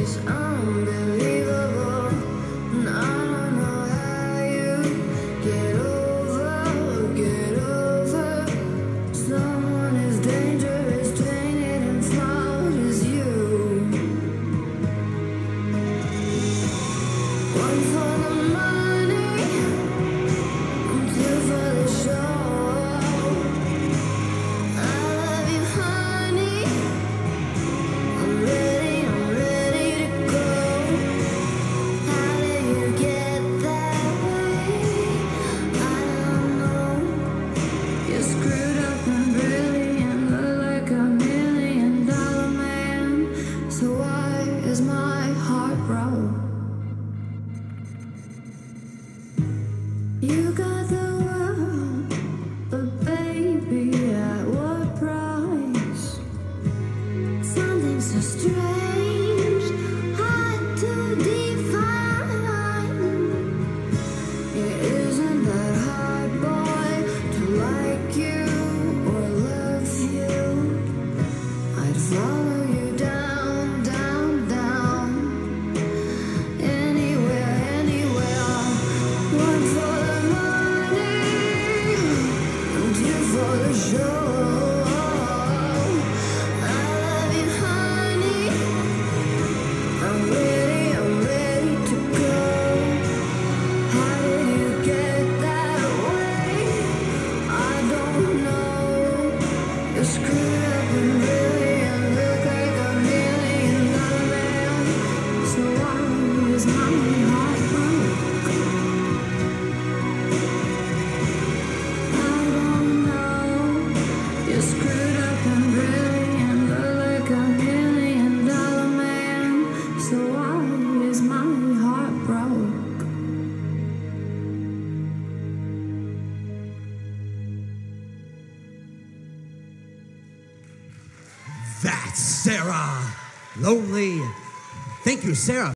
is unbelievable, and I don't know how you get over someone as dangerous, tainted and flawed as you. One for the money, and two for the show. You got the world, but baby, at what price? Something so strange, hard to define. It isn't that hard, boy, to like you or love you. I'd follow you down, down, down, anywhere, anywhere. One for for the show. I love you, honey. I'm ready to go. How did you get that way? I don't know. You're screwed up and brilliant, look like $1 million man. So why is my heart broke? You're screwed up and brilliant, look like $1 million man. So why is my heart broke? That's Sarah Lonely. Thank you, Sarah.